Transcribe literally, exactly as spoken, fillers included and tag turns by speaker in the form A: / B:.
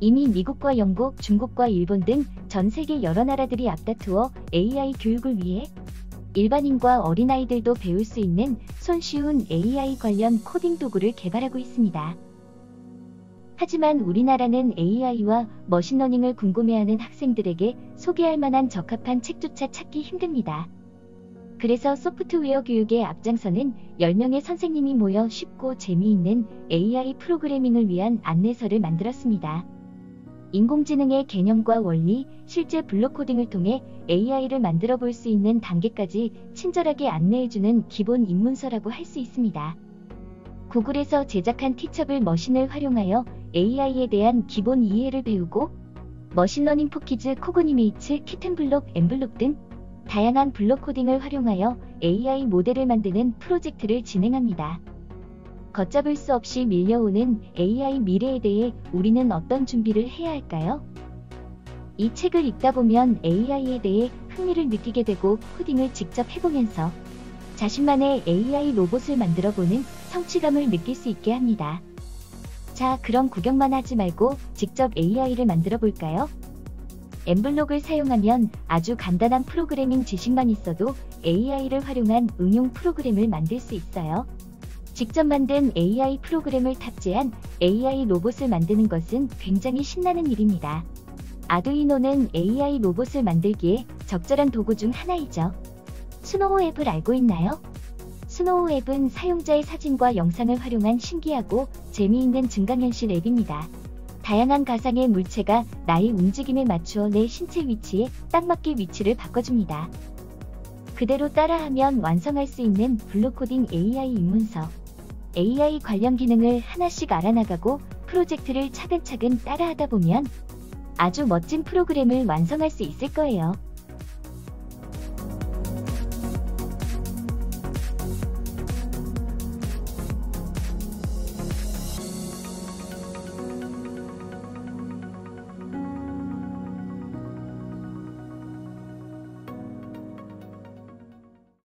A: 이미 미국과 영국, 중국과 일본 등 전 세계 여러 나라들이 앞다투어 에이아이 교육을 위해 일반인과 어린아이들도 배울 수 있는 손쉬운 에이아이 관련 코딩 도구를 개발하고 있습니다. 하지만 우리나라는 에이아이와 머신러닝을 궁금해하는 학생들에게 소개할 만한 적합한 책조차 찾기 힘듭니다. 그래서 소프트웨어 교육의 앞장서는 열 명의 선생님이 모여 쉽고 재미있는 에이아이 프로그래밍을 위한 안내서를 만들었습니다. 인공지능의 개념과 원리, 실제 블록 코딩을 통해 에이아이를 만들어 볼 수 있는 단계까지 친절하게 안내해주는 기본 입문서라고 할 수 있습니다. 구글에서 제작한 티처블 머신을 활용하여 에이아이에 대한 기본 이해를 배우고 머신러닝 포키즈, 코그니메이츠, 키튼블록, 엠블록 등 다양한 블록 코딩을 활용하여 에이아이 모델을 만드는 프로젝트를 진행합니다. 걷잡을 수 없이 밀려오는 에이아이 미래에 대해 우리는 어떤 준비를 해야 할까요? 이 책을 읽다 보면 에이아이에 대해 흥미를 느끼게 되고 코딩을 직접 해보면서 자신만의 에이아이 로봇을 만들어보는 성취감을 느낄 수 있게 합니다. 자, 그럼 구경만 하지 말고 직접 에이아이를 만들어 볼까요? 엠블록을 사용하면 아주 간단한 프로그래밍 지식만 있어도 에이아이를 활용한 응용 프로그램을 만들 수 있어요. 직접 만든 에이아이 프로그램을 탑재한 에이아이 로봇을 만드는 것은 굉장히 신나는 일입니다. 아두이노는 에이아이 로봇을 만들기에 적절한 도구 중 하나이죠. 스노우 앱을 알고 있나요? 스노우 앱은 사용자의 사진과 영상을 활용한 신기하고 재미있는 증강현실 앱입니다. 다양한 가상의 물체가 나의 움직임에 맞추어 내 신체 위치에 딱 맞게 위치를 바꿔줍니다. 그대로 따라하면 완성할 수 있는 블록 코딩 에이아이 입문서. 에이아이 관련 기능을 하나씩 알아나가고 프로젝트를 차근차근 따라하다 보면 아주 멋진 프로그램을 완성할 수 있을 거예요.